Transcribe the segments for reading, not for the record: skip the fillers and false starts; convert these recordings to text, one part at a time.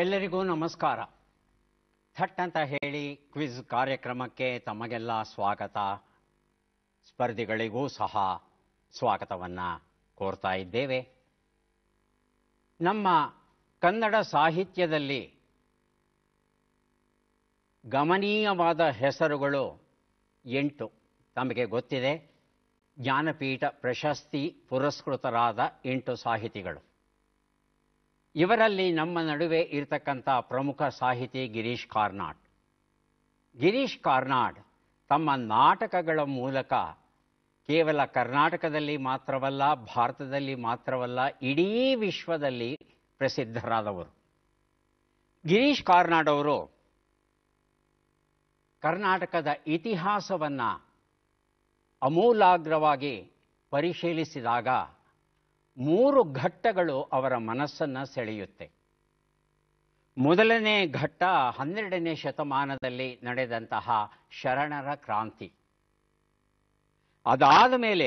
ಎಲ್ಲರಿಗೂ ನಮಸ್ಕಾರ. ಥಟ್ ಅಂತ ಹೇಳಿ ಕ್ವಿಜ್ ಕಾರ್ಯಕ್ರಮಕ್ಕೆ ತಮಗೆಲ್ಲ ಸ್ವಾಗತ. ಸ್ಪರ್ಧಿಗಳಿಗೂ ಸಹ ಸ್ವಾಗತವನ್ನು ಕೋರ್ತಾ ಇದ್ದೇವೆ. ನಮ್ಮ ಕನ್ನಡ ಸಾಹಿತ್ಯದಲ್ಲಿ ಗಮನೀಯವಾದ ಹೆಸರುಗಳು 8 ತಮಗೆ ಗೊತ್ತಿದೆ. ಜ್ಞಾನಪೀಠ ಪ್ರಶಸ್ತಿ ಪುರಸ್ಕೃತರಾದ 8 ಸಾಹಿತಿಗಳು. ಇವರಲ್ಲಿ ನಮ್ಮ ನಡುವೆ ಇರತಕ್ಕಂಥ ಪ್ರಮುಖ ಸಾಹಿತಿ ಗಿರೀಶ್ ಕಾರ್ನಾಡ್. ಗಿರೀಶ್ ಕಾರ್ನಾಡ್ ತಮ್ಮ ನಾಟಕಗಳ ಮೂಲಕ ಕೇವಲ ಕರ್ನಾಟಕದಲ್ಲಿ ಮಾತ್ರವಲ್ಲ, ಭಾರತದಲ್ಲಿ ಮಾತ್ರವಲ್ಲ, ಇಡೀ ವಿಶ್ವದಲ್ಲಿ ಪ್ರಸಿದ್ಧರಾದವರು. ಗಿರೀಶ್ ಕಾರ್ನಾಡ್ ಅವರು ಕರ್ನಾಟಕದ ಇತಿಹಾಸವನ್ನು ಅಮೂಲಾಗ್ರವಾಗಿ ಪರಿಶೀಲಿಸಿದಾಗ 3 ಘಟ್ಟಗಳು ಅವರ ಮನಸ್ಸನ್ನು ಸೆಳೆಯುತ್ತೆ. ಮೊದಲನೇ ಘಟ್ಟ 12ನೇ ಶತಮಾನದಲ್ಲಿ ನಡೆದಂತಹ ಶರಣರ ಕ್ರಾಂತಿ. ಅದಾದ ಮೇಲೆ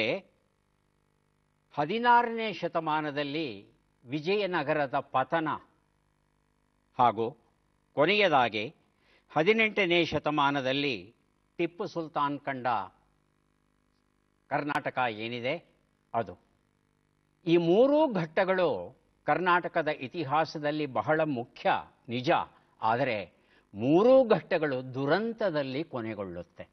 16ನೇ ಶತಮಾನದಲ್ಲಿ ವಿಜಯನಗರದ ಪತನ ಹಾಗೂ ಕೊನೆಯದಾಗಿ 18ನೇ ಶತಮಾನದಲ್ಲಿ ಟಿಪ್ಪು ಸುಲ್ತಾನ್ ಕಂಡ ಕರ್ನಾಟಕ ಏನಿದೆ ಅದು. ಈ 3 ಘಟ್ಟಗಳು ಕರ್ನಾಟಕದ ಇತಿಹಾಸದಲ್ಲಿ ಬಹಳ ಮುಖ್ಯ, ನಿಜ. ಆದರೆ 3 ಘಟ್ಟಗಳು ದುರಂತದಲ್ಲಿ ಕೊನೆಗೊಳ್ಳುತ್ತೆ.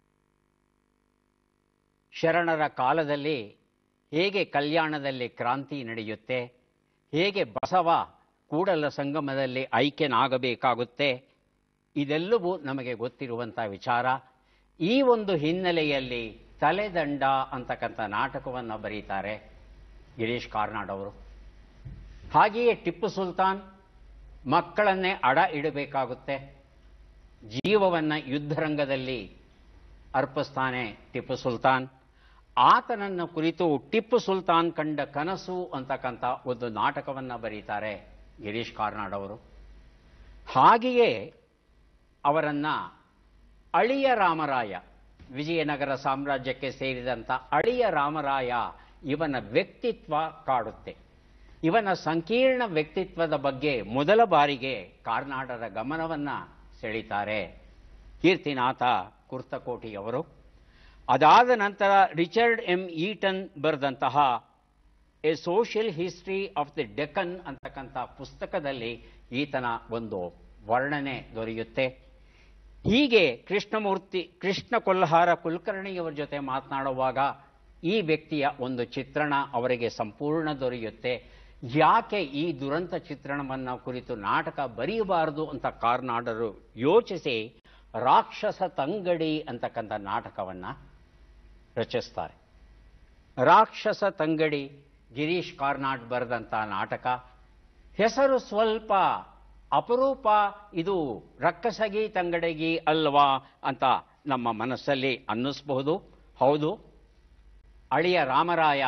ಶರಣರ ಕಾಲದಲ್ಲಿ ಹೇಗೆ ಕಲ್ಯಾಣದಲ್ಲಿ ಕ್ರಾಂತಿ ನಡೆಯುತ್ತೆ, ಹೇಗೆ ಬಸವ ಕೂಡಲ ಸಂಗಮದಲ್ಲಿ ಐಕ್ಯನಾಗಬೇಕಾಗುತ್ತೆ, ಇದೆಲ್ಲವೂ ನಮಗೆ ಗೊತ್ತಿರುವಂಥ ವಿಚಾರ. ಈ ಒಂದು ಹಿನ್ನೆಲೆಯಲ್ಲಿ ತಲೆದಂಡ ಅಂತಕ್ಕಂಥ ನಾಟಕವನ್ನು ಬರೀತಾರೆ ಗಿರೀಶ್ ಕಾರ್ನಾಡ್ ಅವರು. ಹಾಗೆಯೇ ಟಿಪ್ಪು ಸುಲ್ತಾನ್ ಮಕ್ಕಳನ್ನೇ ಅಡ ಇಡಬೇಕಾಗುತ್ತೆ, ಜೀವವನ್ನು ಯುದ್ಧರಂಗದಲ್ಲಿ ಅರ್ಪಿಸ್ತಾನೆ ಟಿಪ್ಪು ಸುಲ್ತಾನ್. ಆತನನ್ನು ಕುರಿತು ಟಿಪ್ಪು ಸುಲ್ತಾನ್ ಕಂಡ ಕನಸು ಅಂತಕ್ಕಂಥ ಒಂದು ನಾಟಕವನ್ನು ಬರೀತಾರೆ ಗಿರೀಶ್ ಕಾರ್ನಾಡ್ ಅವರು. ಹಾಗೆಯೇ ಅವರನ್ನು ಅಳಿಯ ರಾಮರಾಯ, ವಿಜಯನಗರ ಸಾಮ್ರಾಜ್ಯಕ್ಕೆ ಸೇರಿದಂಥ ಅಳಿಯ ರಾಮರಾಯ, ಇವನ ವ್ಯಕ್ತಿತ್ವ ಕಾಡುತ್ತೆ. ಇವನ ಸಂಕೀರ್ಣ ವ್ಯಕ್ತಿತ್ವದ ಬಗ್ಗೆ ಮೊದಲ ಬಾರಿಗೆ ಕಾರ್ನಾಡರ ಗಮನವನ್ನು ಸೆಳೀತಾರೆ ಕೀರ್ತಿನಾಥ ಕುರ್ತಕೋಟಿಯವರು. ಅದಾದ ನಂತರ ರಿಚರ್ಡ್ ಎಂ ಈಟನ್ ಬರೆದಂತಹ a social history of the Deccan ಅಂತಕ್ಕಂಥ ಪುಸ್ತಕದಲ್ಲಿ ಈತನ ಒಂದು ವರ್ಣನೆ ದೊರೆಯುತ್ತೆ. ಹೀಗೆ ಕೃಷ್ಣ ಕೊಲ್ಹಾರ ಕುಲಕರ್ಣಿಯವರ ಜೊತೆ ಮಾತನಾಡುವಾಗ ಈ ವ್ಯಕ್ತಿಯ ಒಂದು ಚಿತ್ರಣ ಅವರಿಗೆ ಸಂಪೂರ್ಣ ದೊರೆಯುತ್ತೆ. ಯಾಕೆ ಈ ದುರಂತ ಚಿತ್ರಣವನ್ನು ಕುರಿತು ನಾಟಕ ಬರೆಯಬಾರದು ಅಂತ ಕಾರ್ನಾಡರು ಯೋಚಿಸಿ ರಾಕ್ಷಸ ತಂಗಡಿ ಅಂತಕ್ಕಂಥ ನಾಟಕವನ್ನು ರಚಿಸ್ತಾರೆ. ರಾಕ್ಷಸ ತಂಗಡಿ ಗಿರೀಶ್ ಕಾರ್ನಾಡ್ ಬರೆದಂಥ ನಾಟಕ. ಹೆಸರು ಸ್ವಲ್ಪ ಅಪರೂಪ, ಇದು ರಕ್ಕಸಗಿ ತಂಗಡಗಿ ಅಲ್ವಾ ಅಂತ ನಮ್ಮ ಮನಸ್ಸಲ್ಲಿ ಅನ್ನಿಸಬಹುದು. ಹೌದು, ಅಳಿಯ ರಾಮರಾಯ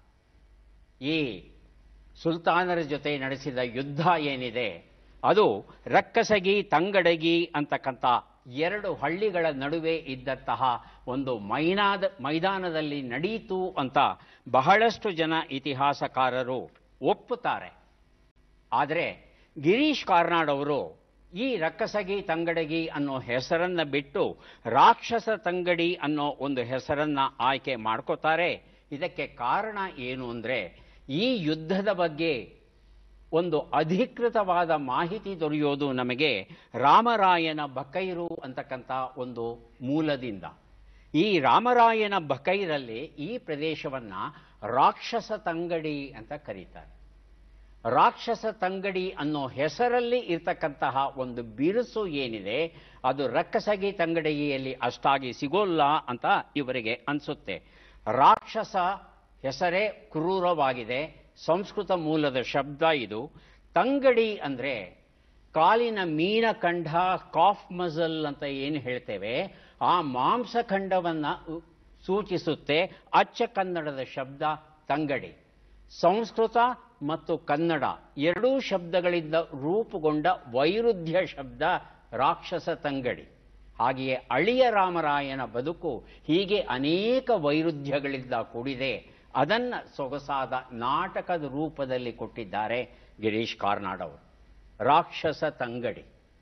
ಈ ಸುಲ್ತಾನರ ಜೊತೆ ನಡೆಸಿದ ಯುದ್ಧ ಏನಿದೆ ಅದು ರಕ್ಕಸಗಿ ತಂಗಡಗಿ ಅಂತಕ್ಕಂಥ 2 ಹಳ್ಳಿಗಳ ನಡುವೆ ಇದ್ದಂತಹ ಒಂದು ಮೈದಾನದಲ್ಲಿ ನಡೆಯಿತು ಅಂತ ಬಹಳಷ್ಟು ಜನ ಇತಿಹಾಸಕಾರರು ಒಪ್ಪುತ್ತಾರೆ. ಆದರೆ ಗಿರೀಶ್ ಕಾರ್ನಾಡ್ ಅವರು ಈ ರಕ್ಕಸಗಿ ತಂಗಡಗಿ ಅನ್ನೋ ಹೆಸರನ್ನು ಬಿಟ್ಟು ರಾಕ್ಷಸ ತಂಗಡಿ ಅನ್ನೋ ಒಂದು ಹೆಸರನ್ನು ಆಯ್ಕೆ ಮಾಡ್ಕೋತಾರೆ. ಇದಕ್ಕೆ ಕಾರಣ ಏನು ಅಂದರೆ, ಈ ಯುದ್ಧದ ಬಗ್ಗೆ ಒಂದು ಅಧಿಕೃತವಾದ ಮಾಹಿತಿ ದೊರೆಯೋದು ನಮಗೆ ರಾಮರಾಯನ ಬಕೈರು ಅಂತಕ್ಕಂಥ ಒಂದು ಮೂಲದಿಂದ. ಈ ರಾಮರಾಯನ ಬಕೈರಲ್ಲಿ ಈ ಪ್ರದೇಶವನ್ನು ರಾಕ್ಷಸ ತಂಗಡಿ ಅಂತ ಕರೀತಾರೆ. ರಾಕ್ಷಸ ತಂಗಡಿ ಅನ್ನೋ ಹೆಸರಲ್ಲಿ ಇರ್ತಕ್ಕಂತಹ ಒಂದು ಬಿರುಸು ಏನಿದೆ ಅದು ರಕ್ಕಸಗಿ ತಂಗಡಿಯಲ್ಲಿ ಅಷ್ಟಾಗಿ ಸಿಗೋಲ್ಲ ಅಂತ ಇವರಿಗೆ ಅನಿಸುತ್ತೆ. ರಾಕ್ಷಸ ಹೆಸರೇ ಕ್ರೂರವಾಗಿದೆ, ಸಂಸ್ಕೃತ ಮೂಲದ ಶಬ್ದ ಇದು. ತಂಗಡಿ ಅಂದರೆ ಕಾಲಿನ ಮೀನಖಂಡ, ಕಾಫ್ ಮಜಲ್ ಅಂತ ಏನು ಹೇಳ್ತೇವೆ, ಆ ಮಾಂಸಖಂಡವನ್ನು ಸೂಚಿಸುತ್ತೆ. ಅಚ್ಚ ಕನ್ನಡದ ಶಬ್ದ ತಂಗಡಿ. ಸಂಸ್ಕೃತ ಮತ್ತು ಕನ್ನಡ 2 ಶಬ್ದಗಳಿಂದ ರೂಪುಗೊಂಡ ವೈರುಧ್ಯ ಶಬ್ದ ರಾಕ್ಷಸ ತಂಗಡಿ. ಹಾಗೆಯೇ ಅಳಿಯ ರಾಮರಾಯನ ಬದುಕು ಹೀಗೆ ಅನೇಕ ವೈರುಧ್ಯಗಳಿಂದ ಕೂಡಿದೆ. ಅದನ್ನು ಸೊಗಸಾದ ನಾಟಕದ ರೂಪದಲ್ಲಿ ಕೊಟ್ಟಿದ್ದಾರೆ ಗಿರೀಶ್ ಕಾರ್ನಾಡ್ ಅವರು. ರಾಕ್ಷಸ ತಂಗಡಿ.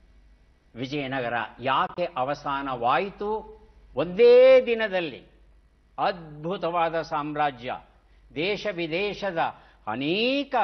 ವಿಜಯನಗರ ಯಾಕೆ ಅವಸಾನವಾಯಿತು? ಒಂದೇ ದಿನದಲ್ಲಿ ಅದ್ಭುತವಾದ ಸಾಮ್ರಾಜ್ಯ, ದೇಶ ವಿದೇಶದ ಅನೇಕ,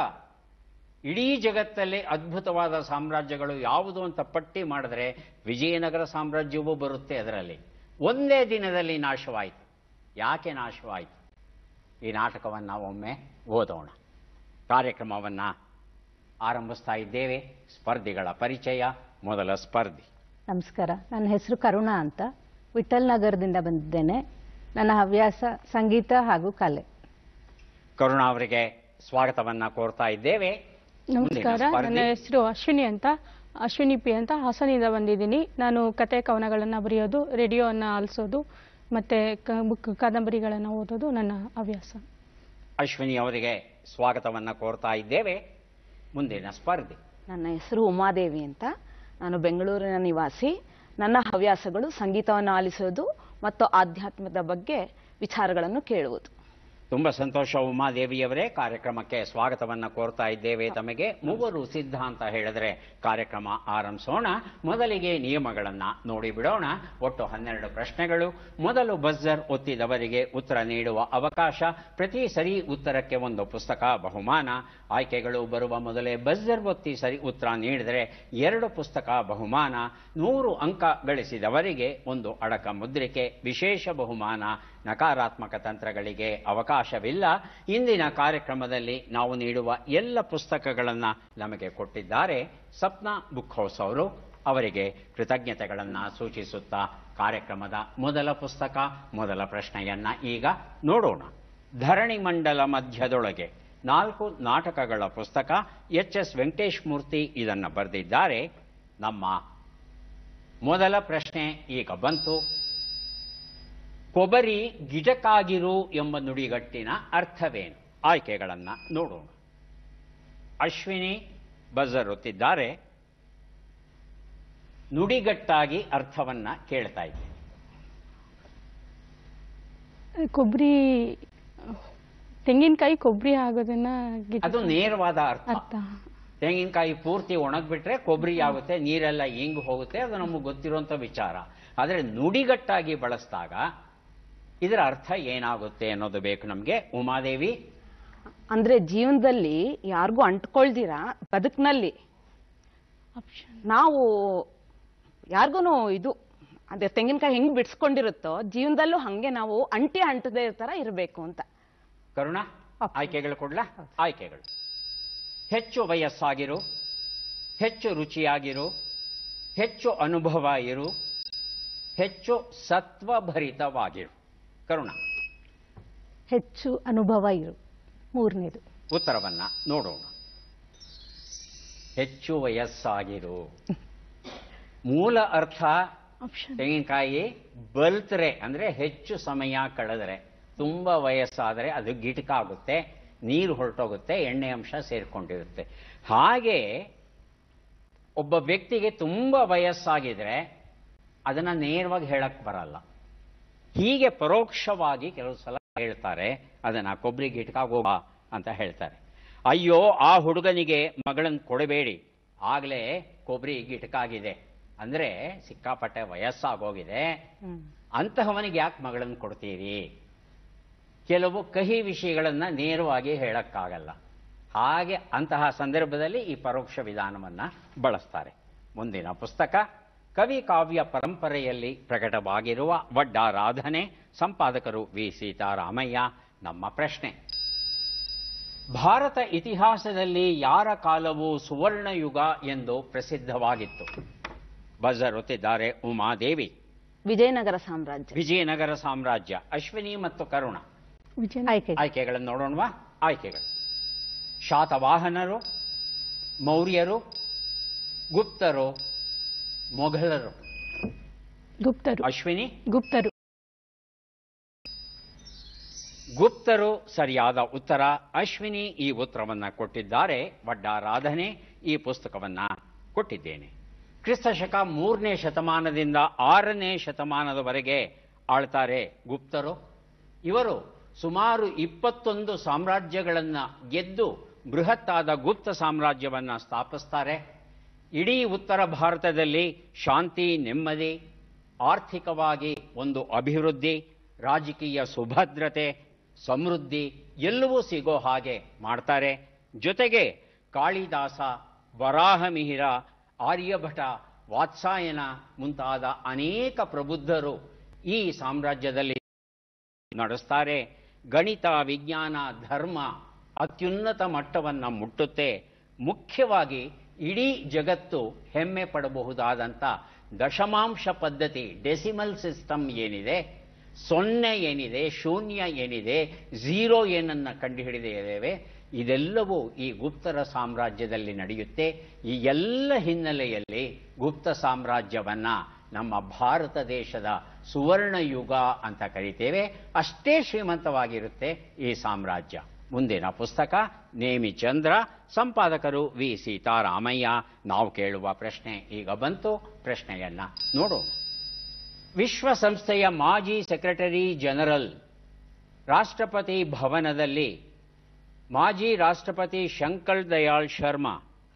ಇಡೀ ಜಗತ್ತಲ್ಲೇ ಅದ್ಭುತವಾದ ಸಾಮ್ರಾಜ್ಯಗಳು ಯಾವುದು ಅಂತ ಪಟ್ಟಿ ಮಾಡಿದ್ರೆ ವಿಜಯನಗರ ಸಾಮ್ರಾಜ್ಯವೂ ಬರುತ್ತೆ ಅದರಲ್ಲಿ. ಒಂದೇ ದಿನದಲ್ಲಿ ನಾಶವಾಯಿತು. ಯಾಕೆ ನಾಶವಾಯಿತು? ಈ ನಾಟಕವನ್ನು ಒಮ್ಮೆ ಓದೋಣ. ಕಾರ್ಯಕ್ರಮವನ್ನು ಆರಂಭಿಸ್ತಾ ಇದ್ದೇವೆ. ಸ್ಪರ್ಧಿಗಳ ಪರಿಚಯ. ಮೊದಲ ಸ್ಪರ್ಧಿ. ನಮಸ್ಕಾರ, ನನ್ನ ಹೆಸರು ಕರುಣಾ ಅಂತ, ವಿಠಲ್ ನಗರದಿಂದ ಬಂದಿದ್ದೇನೆ. ನನ್ನ ಹವ್ಯಾಸ ಸಂಗೀತ ಹಾಗೂ ಕಲೆ. ಕರುಣಾ ಅವರಿಗೆ ಸ್ವಾಗತವನ್ನ ಕೋರ್ತಾ ಇದ್ದೇವೆ. ನಮಸ್ಕಾರ, ನನ್ನ ಹೆಸರು ಅಶ್ವಿನಿ ಅಂತ, ಅಶ್ವಿನಿ ಪಿ ಅಂತ, ಹಾಸನಿಂದ ಬಂದಿದ್ದೀನಿ. ನಾನು ಕತೆ ಕವನಗಳನ್ನು ಬರೆಯೋದು, ರೇಡಿಯೋವನ್ನು ಆಲಿಸೋದು ಮತ್ತೆ ಕಾದಂಬರಿಗಳನ್ನು ಓದೋದು ನನ್ನ ಹವ್ಯಾಸ. ಅಶ್ವಿನಿ ಅವರಿಗೆ ಸ್ವಾಗತವನ್ನ ಕೋರ್ತಾ ಇದ್ದೇವೆ. ಮುಂದಿನ ಸ್ಪರ್ಧಿ. ನನ್ನ ಹೆಸರು ಉಮಾದೇವಿ ಅಂತ, ನಾನು ಬೆಂಗಳೂರಿನ ನಿವಾಸಿ. ನನ್ನ ಹವ್ಯಾಸಗಳು ಸಂಗೀತವನ್ನು ಆಲಿಸೋದು ಮತ್ತು ಆಧ್ಯಾತ್ಮದ ಬಗ್ಗೆ ವಿಚಾರಗಳನ್ನು ಕೇಳುವುದು. ತುಂಬಾ ಸಂತೋಷ ಉಮಾದೇವಿಯವರೇ. ಕಾರ್ಯಕ್ರಮಕ್ಕೆ ಸ್ವಾಗತವನ್ನ ಕೋರ್ತಾ ಇದ್ದೇವೆ ತಮಗೆ. ಮೂವರು ಸಿದ್ಧ ಅಂತ ಹೇಳಿದ್ರೆ ಕಾರ್ಯಕ್ರಮ ಆರಂಭಿಸೋಣ. ಮೊದಲಿಗೆ ನಿಯಮಗಳನ್ನ ನೋಡಿ ಬಿಡೋಣ. ಒಟ್ಟು 12 ಪ್ರಶ್ನೆಗಳು. ಮೊದಲು ಬಜರ್ ಒತ್ತಿದವರಿಗೆ ಉತ್ತರ ನೀಡುವ ಅವಕಾಶ. ಪ್ರತಿ ಸರಿ ಉತ್ತರಕ್ಕೆ ಒಂದು ಪುಸ್ತಕ ಬಹುಮಾನ. ಆಯ್ಕೆಗಳು ಬರುವ ಮೊದಲೇ ಬಜರ್ ಒತ್ತಿ ಸರಿ ಉತ್ತರ ನೀಡಿದರೆ 2 ಪುಸ್ತಕ ಬಹುಮಾನ. 100 ಅಂಕ ಗಳಿಸಿದವರಿಗೆ ಒಂದು ಅಡಕ ಮುದ್ರಿಕೆ. ವಿಶೇಷ ಬಹುಮಾನ. ನಕಾರಾತ್ಮಕ ತಂತ್ರಗಳಿಗೆ ಅವಕಾಶವಿಲ್ಲ. ಇಂದಿನ ಕಾರ್ಯಕ್ರಮದಲ್ಲಿ ನಾವು ನೀಡುವ ಎಲ್ಲ ಪುಸ್ತಕಗಳನ್ನು ನಮಗೆ ಕೊಟ್ಟಿದ್ದಾರೆ ಸಪ್ನಾ ಬುಕ್ ಹೌಸ್ ಅವರು. ಅವರಿಗೆ ಕೃತಜ್ಞತೆಗಳನ್ನು ಸೂಚಿಸುತ್ತಾ ಕಾರ್ಯಕ್ರಮದ ಮೊದಲ ಪುಸ್ತಕ, ಮೊದಲ ಪ್ರಶ್ನೆಯನ್ನ ಈಗ ನೋಡೋಣ. ಧರಣಿ ಮಂಡಲ ಮಧ್ಯದೊಳಗೆ 4 ನಾಟಕಗಳ ಪುಸ್ತಕ. ಎಚ್.ಎಸ್. ವೆಂಕಟೇಶ್ ಮೂರ್ತಿ ಇದನ್ನು ಬರೆದಿದ್ದಾರೆ. ನಮ್ಮ ಮೊದಲ ಪ್ರಶ್ನೆ ಈಗ ಬಂತು. ಕೊಬರಿ ಗಿಟಕಾಗಿರು ಎಂಬ ನುಡಿಗಟ್ಟಿನ ಅರ್ಥವೇನು? ಆಯ್ಕೆಗಳನ್ನು ನೋಡೋಣ. ಅಶ್ವಿನಿ ಬಜರ್ ಒತ್ತಿದ್ದಾರೆ. ನುಡಿಗಟ್ಟಾಗಿ ಅರ್ಥವನ್ನ ಕೇಳ್ತಾ ಇದ್ದೆ. ಕೊಬ್ಬರಿ, ತೆಂಗಿನಕಾಯಿ ಕೊಬ್ಬರಿ ಆಗೋದನ್ನ ಅದು ನೇರವಾದ ಅರ್ಥ. ತೆಂಗಿನಕಾಯಿ ಪೂರ್ತಿ ಒಣಗ್ಬಿಟ್ರೆ ಕೊಬ್ಬರಿ ಆಗುತ್ತೆ, ನೀರೆಲ್ಲ ಹಿಂಗ್ ಹೋಗುತ್ತೆ. ಅದು ನಮಗೆ ಗೊತ್ತಿರುವಂತ ವಿಚಾರ. ಆದರೆ ನುಡಿಗಟ್ಟಾಗಿ ಬಳಸಿದಾಗ ಇದರ ಅರ್ಥ ಏನಾಗುತ್ತೆ ಅನ್ನೋದು ಬೇಕು ನಮಗೆ. ಉಮಾದೇವಿ. ಅಂದ್ರೆ ಜೀವನದಲ್ಲಿ ಯಾರಿಗೂ ಅಂಟ್ಕೊಳ್ದಿರ ಬದುಕಿನಲ್ಲಿ ನಾವು ಯಾರಿಗೂ ಇದು ಅದೇ ತೆಂಗಿನಕಾಯಿ ಹೆಂಗ್ ಬಿಡಿಸ್ಕೊಂಡಿರುತ್ತೋ ಜೀವನದಲ್ಲೂ ಹಂಗೆ ನಾವು ಅಂಟದೇ ತರ ಇರಬೇಕು ಅಂತ. ಕರುಣಾ, ಆಯ್ಕೆಗಳು ಕೊಡ್ಲಾ? ಆಯ್ಕೆಗಳು: ಹೆಚ್ಚು ವಯಸ್ಸಾಗಿರು, ಹೆಚ್ಚು ರುಚಿಯಾಗಿರು, ಹೆಚ್ಚು ಅನುಭವ ಇರು, ಹೆಚ್ಚು ಸತ್ವಭರಿತವಾಗಿರು. ಕರುಣಾ. ಹೆಚ್ಚು ಅನುಭವ ಇರು, ಮೂರನೇದು. ಉತ್ತರವನ್ನ ನೋಡೋಣ. ಹೆಚ್ಚು ವಯಸ್ಸಾಗಿರು. ಮೂಲ ಅರ್ಥ ತೆಂಗಿನಕಾಯಿ ಬಲ್ತ್ರೆ ಅಂದ್ರೆ ಹೆಚ್ಚು ಸಮಯ ಕಳೆದರೆ, ತುಂಬಾ ವಯಸ್ಸಾದರೆ ಅದು ಗಿಟಕಾಗುತ್ತೆ, ನೀರು ಹೊರಟೋಗುತ್ತೆ, ಎಣ್ಣೆ ಅಂಶ ಸೇರ್ಕೊಂಡಿರುತ್ತೆ. ಹಾಗೆ ಒಬ್ಬ ವ್ಯಕ್ತಿಗೆ ತುಂಬಾ ವಯಸ್ಸಾಗಿದ್ರೆ ಅದನ್ನ ನೇರವಾಗಿ ಹೇಳಕ್ ಬರಲ್ಲ. ಹೀಗೆ ಪರೋಕ್ಷವಾಗಿ ಕೆಲವು ಸಲ ಹೇಳ್ತಾರೆ, ಅದನ್ನ ಕೊಬ್ಬರಿ ಗಿಟಕಾಗೋಗ ಅಂತ ಹೇಳ್ತಾರೆ. ಅಯ್ಯೋ ಆ ಹುಡುಗನಿಗೆ ಮಗಳನ್ನು ಕೊಡಬೇಡಿ, ಆಗ್ಲೇ ಕೊಬ್ಬರಿ ಗಿಟಕಾಗಿದೆ ಅಂದ್ರೆ ಸಿಕ್ಕಾಪಟ್ಟೆ ವಯಸ್ಸಾಗೋಗಿದೆ, ಅಂತಹವನಿಗೆ ಯಾಕೆ ಮಗಳನ್ನು ಕೊಡ್ತೀರಿ? ಕೆಲವು ಕಹಿ ವಿಷಯಗಳನ್ನ ನೇರವಾಗಿ ಹೇಳಕ್ಕಾಗಲ್ಲ. ಹಾಗೆ ಅಂತಹ ಸಂದರ್ಭದಲ್ಲಿ ಈ ಪರೋಕ್ಷ ವಿಧಾನವನ್ನ ಬಳಸ್ತಾರೆ. ಮುಂದಿನ ಪುಸ್ತಕ ಕವಿ ಕಾವ್ಯ ಪರಂಪರೆಯಲ್ಲಿ ಪ್ರಕಟವಾಗಿರುವ ವಡ್ಡಾರಾಧನೆ. ಸಂಪಾದಕರು ವಿ ಸೀತಾರಾಮಯ್ಯ. ನಮ್ಮ ಪ್ರಶ್ನೆ: ಭಾರತ ಇತಿಹಾಸದಲ್ಲಿ ಯಾರ ಕಾಲವು ಸುವರ್ಣಯುಗ ಎಂದು ಪ್ರಸಿದ್ಧವಾಗಿತ್ತು? ಬಜರ್ ಒತ್ತಿದ್ದಾರೆ ಉಮಾದೇವಿ. ವಿಜಯನಗರ ಸಾಮ್ರಾಜ್ಯ. ವಿಜಯನಗರ ಸಾಮ್ರಾಜ್ಯ. ಅಶ್ವಿನಿ ಮತ್ತು ಕರುಣ. ಆಯ್ಕೆಗಳನ್ನು ನೋಡೋಣವಾ? ಆಯ್ಕೆಗಳು: ಶಾತವಾಹನರು, ಮೌರ್ಯರು, ಗುಪ್ತರು, ಮೊಘಲರು. ಗುಪ್ತರು. ಅಶ್ವಿನಿ. ಗುಪ್ತರು. ಗುಪ್ತರು ಸರಿಯಾದ ಉತ್ತರ. ಅಶ್ವಿನಿ ಈ ಉತ್ತರವನ್ನ ಕೊಟ್ಟಿದ್ದಾರೆ. ವಡ್ಡಾರಾಧನೆ ಈ ಪುಸ್ತಕವನ್ನ ಕೊಟ್ಟಿದ್ದೇನೆ. ಕ್ರಿಸ್ತಶಕ 3ನೇ ಶತಮಾನದಿಂದ 6ನೇ ಶತಮಾನದವರೆಗೆ ಆಳ್ತಾರೆ ಗುಪ್ತರು. ಇವರು ಸುಮಾರು 21 ಸಾಮ್ರಾಜ್ಯಗಳನ್ನ ಗೆದ್ದು ಬೃಹತ್ತಾದ ಗುಪ್ತ ಸಾಮ್ರಾಜ್ಯವನ್ನ ಸ್ಥಾಪಿಸ್ತಾರೆ. ಇಡೀ ಉತ್ತರ ಭಾರತದಲ್ಲಿ ಶಾಂತಿ, ನೆಮ್ಮದಿ, ಆರ್ಥಿಕವಾಗಿ ಒಂದು ಅಭಿವೃದ್ಧಿ, ರಾಜಕೀಯ ಸುಭದ್ರತೆ, ಸಮೃದ್ಧಿ ಎಲ್ಲವೂ ಸಿಗೋ ಹಾಗೆ ಮಾಡ್ತಾರೆ. ಜೊತೆಗೆ ಕಾಳಿದಾಸ, ವರಾಹಮಿಹಿರ, ಆರ್ಯಭಟ, ವಾತ್ಸಾಯನ ಮುಂತಾದ ಅನೇಕ ಪ್ರಬುದ್ಧರು ಈ ಸಾಮ್ರಾಜ್ಯದಲ್ಲಿ ನಡೆಸ್ತಾರೆ. ಗಣಿತ, ವಿಜ್ಞಾನ, ಧರ್ಮ ಅತ್ಯುನ್ನತ ಮಟ್ಟವನ್ನು ಮುಟ್ಟುತ್ತೆ. ಮುಖ್ಯವಾಗಿ ಇಡೀ ಜಗತ್ತು ಹೆಮ್ಮೆ ಪಡಬಹುದಾದಂಥ ದಶಮಾಂಶ ಪದ್ಧತಿ, ಡೆಸಿಮಲ್ ಸಿಸ್ಟಮ್ ಏನಿದೆ, 0 ಏನಿದೆ, ಶೂನ್ಯ ಏನಿದೆ, 0 ಏನನ್ನು ಕಂಡುಹಿಡಿದಿದ್ದೇವೆ, ಇದೆಲ್ಲವೂ ಈ ಗುಪ್ತರ ಸಾಮ್ರಾಜ್ಯದಲ್ಲಿ ನಡೆಯುತ್ತೆ. ಈ ಎಲ್ಲ ಹಿನ್ನೆಲೆಯಲ್ಲಿ ಗುಪ್ತ ಸಾಮ್ರಾಜ್ಯವನ್ನು ನಮ್ಮ ಭಾರತ ದೇಶದ ಸುವರ್ಣ ಯುಗ ಅಂತ ಕರಿತೇವೆ. ಅಷ್ಟೇ ಶ್ರೀಮಂತವಾಗಿರುತ್ತೆ ಈ ಸಾಮ್ರಾಜ್ಯ. ಮುಂದಿನ ಪುಸ್ತಕ ನೇಮಿಚಂದ್ರ, ಸಂಪಾದಕರು ವಿ ಸೀತಾರಾಮಯ್ಯ. ನಾವು ಕೇಳುವ ಪ್ರಶ್ನೆ ಈಗ ಬಂತು. ಪ್ರಶ್ನೆಯನ್ನ ನೋಡೋಣ. ವಿಶ್ವಸಂಸ್ಥೆಯ ಮಾಜಿ ಸೆಕ್ರೆಟರಿ ಜನರಲ್ ರಾಷ್ಟ್ರಪತಿ ಭವನದಲ್ಲಿ ಮಾಜಿ ರಾಷ್ಟ್ರಪತಿ ಶಂಕರ್ ದಯಾಳ್ ಶರ್ಮಾ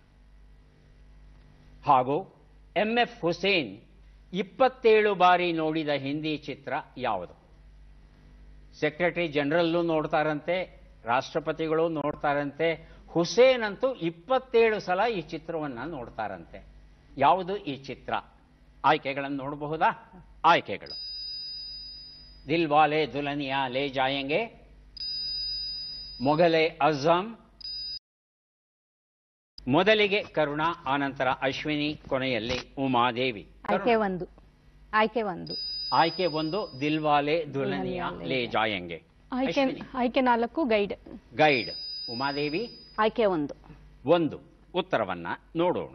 ಹಾಗೂ ಎಂ.ಎಫ್. ಹುಸೇನ್ 27 ಬಾರಿ ನೋಡಿದ ಹಿಂದಿ ಚಿತ್ರ ಯಾವುದು? ಸೆಕ್ರೆಟರಿ ಜನರಲ್ಲು ನೋಡ್ತಾರಂತೆ, ರಾಷ್ಟ್ರಪತಿಗಳು ನೋಡ್ತಾರಂತೆ, ಹುಸೇನ್ ಅಂತೂ 27 ಸಲ ಈ ಚಿತ್ರವನ್ನು ನೋಡ್ತಾರಂತೆ. ಯಾವುದು ಈ ಚಿತ್ರ? ಆಯ್ಕೆಗಳನ್ನು ನೋಡಬಹುದಾ? ಆಯ್ಕೆಗಳು: ದಿಲ್ ವಾಲೆ ದುಲ್ಹನಿಯಾ ಲೇ ಜಾಯೆಂಗೆ, ಮೊಘಲೆ ಅಜಮ್, ಮೊದಲಿಗೆ ಕರುಣಾ, ಆನಂತರ ಅಶ್ವಿನಿ, ಕೊನೆಯಲ್ಲಿ ಉಮಾದೇವಿ. ಆಯ್ಕೆ 1 ದಿಲ್ವಾಲೆ ದುಲ್ಹನಿಯಾ ಲೇ ಜಾಯೆಂಗೆ. ಆಯ್ಕೆ 4 ಗೈಡ್. ಉಮಾದೇವಿ ಆಯ್ಕೆ 1. ಉತ್ತರವನ್ನ ನೋಡೋಣ.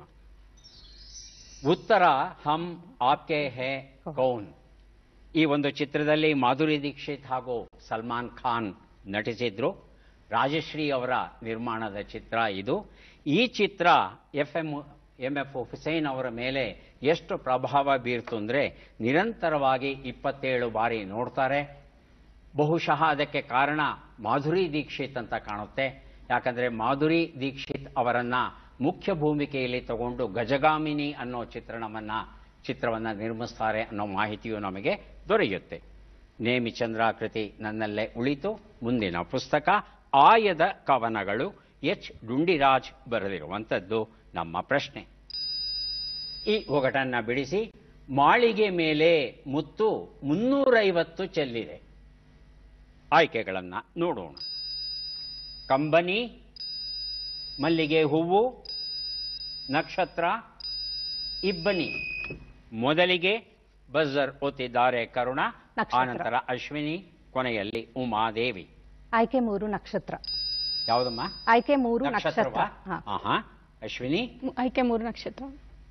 ಉತ್ತರ ಹಮ್ ಆಪ್ಕೆ ಹೇ ಕೌನ್. ಈ ಒಂದು ಚಿತ್ರದಲ್ಲಿ ಮಾಧುರಿ ದೀಕ್ಷಿತ್ ಹಾಗೂ ಸಲ್ಮಾನ್ ಖಾನ್ ನಟಿಸಿದ್ರು. ರಾಜಶ್ರೀ ಅವರ ನಿರ್ಮಾಣದ ಚಿತ್ರ ಇದು. ಈ ಚಿತ್ರ ಎಂ.ಎಫ್. ಹುಸೇನ್ ಅವರ ಮೇಲೆ ಎಷ್ಟು ಪ್ರಭಾವ ಬೀರ್ತು ಅಂದರೆ ನಿರಂತರವಾಗಿ 27 ಬಾರಿ ನೋಡ್ತಾರೆ. ಬಹುಶಃ ಅದಕ್ಕೆ ಕಾರಣ ಮಾಧುರಿ ದೀಕ್ಷಿತ್ ಅಂತ ಕಾಣುತ್ತೆ. ಯಾಕಂದರೆ ಮಾಧುರಿ ದೀಕ್ಷಿತ್ ಅವರನ್ನು ಮುಖ್ಯ ಭೂಮಿಕೆಯಲ್ಲಿ ತಗೊಂಡು ಗಜಗಾಮಿನಿ ಅನ್ನೋ ಚಿತ್ರವನ್ನು ನಿರ್ಮಿಸ್ತಾರೆ ಅನ್ನೋ ಮಾಹಿತಿಯು ನಮಗೆ ದೊರೆಯುತ್ತೆ. ನೇಮಿಚಂದ್ರ ಕೃತಿ ನನ್ನಲ್ಲೇ ಉಳಿತು. ಮುಂದಿನ ಪುಸ್ತಕ ಆಯದ ಕವನಗಳು, ಎಚ್. ಡುಂಡಿರಾಜ್ ಬರೆದಿರುವಂಥದ್ದು. ನಮ್ಮ ಪ್ರಶ್ನೆ: ಈ ಒಗಟನ್ನು ಬಿಡಿಸಿ. ಮಾಳಿಗೆ ಮೇಲೆ ಮುತ್ತು 350 ಚೆಲ್ಲಿದೆ. ಆಯ್ಕೆಗಳನ್ನು ನೋಡೋಣ. ಕಂಬನಿ, ಮಲ್ಲಿಗೆ ಹೂವು, ನಕ್ಷತ್ರ, ಇಬ್ಬನಿ. ಮೊದಲಿಗೆ ಬಜರ್ ಒತ್ತಿದ್ದಾರೆ ಕರುಣ, ಆನಂತರ ಅಶ್ವಿನಿ, ಕೊನೆಯಲ್ಲಿ ಉಮಾದೇವಿ. ಆಯ್ಕೆ 3 ನಕ್ಷತ್ರ. ಯಾವುದಮ್ಮ? ಆಯ್ಕೆ 3 ನಕ್ಷತ್ರ. ಅಶ್ವಿನಿ? ಆಯ್ಕೆ 3 ನಕ್ಷತ್ರ.